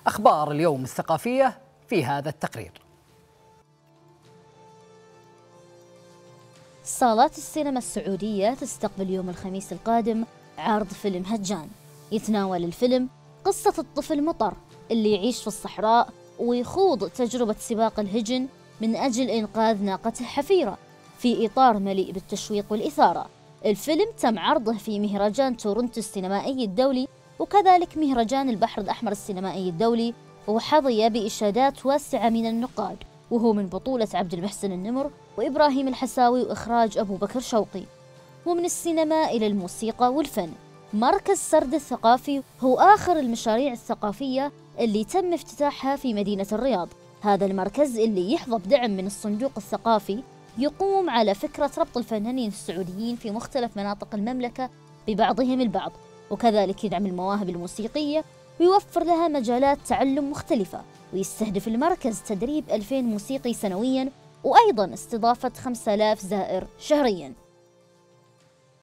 أخبار اليوم الثقافية في هذا التقرير. صالات السينما السعودية تستقبل يوم الخميس القادم عرض فيلم هجان. يتناول الفيلم قصة الطفل مطر اللي يعيش في الصحراء ويخوض تجربة سباق الهجن من أجل إنقاذ ناقته حفيرة في إطار مليء بالتشويق والإثارة. الفيلم تم عرضه في مهرجان تورنتو السينمائي الدولي وكذلك مهرجان البحر الأحمر السينمائي الدولي، وحظي بإشادات واسعة من النقاد، وهو من بطولة عبد المحسن النمر وإبراهيم الحساوي وإخراج أبو بكر شوقي. ومن السينما إلى الموسيقى والفن، مركز سرد الثقافي هو آخر المشاريع الثقافية اللي تم افتتاحها في مدينة الرياض. هذا المركز اللي يحظى بدعم من الصندوق الثقافي يقوم على فكرة ربط الفنانين السعوديين في مختلف مناطق المملكة ببعضهم البعض، وكذلك يدعم المواهب الموسيقية ويوفر لها مجالات تعلم مختلفة. ويستهدف المركز تدريب 2000 موسيقي سنوياً، وأيضاً استضافة 5000 زائر شهرياً.